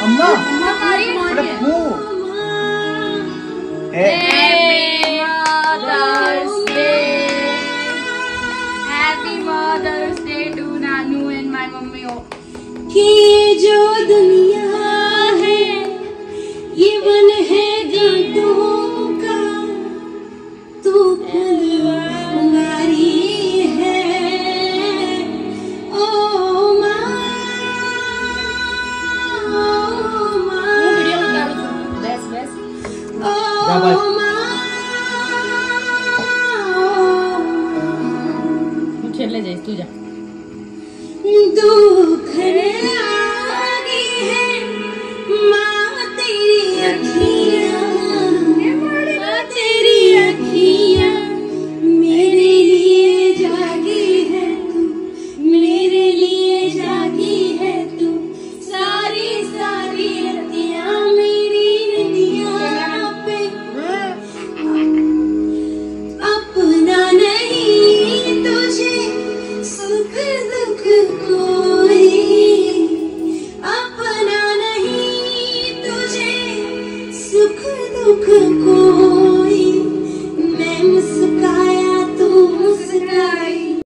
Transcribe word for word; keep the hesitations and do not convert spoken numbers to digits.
अम्मा अम्मा मारी अरे फू happy mother's day happy mother's day to नानू एंड माय मम्मी। कि जो दुनिया है ये वन है गांठों का, तू फुलवारी है ओ माँ, ओ माँ, बस बस ओ माँ, मुझे ले जाइए तू जा। दुख लागी है माँ तेरी अखियाँ, माँ तेरी अखियाँ मेरे लिए जागी है तू, मेरे लिए जागी है तू, सारी सारी रतियाँ मेरी नदियाँ पे अपना नहीं तुझे सुख दुख कोई, अपना नहीं तुझे सुख दुख कोई।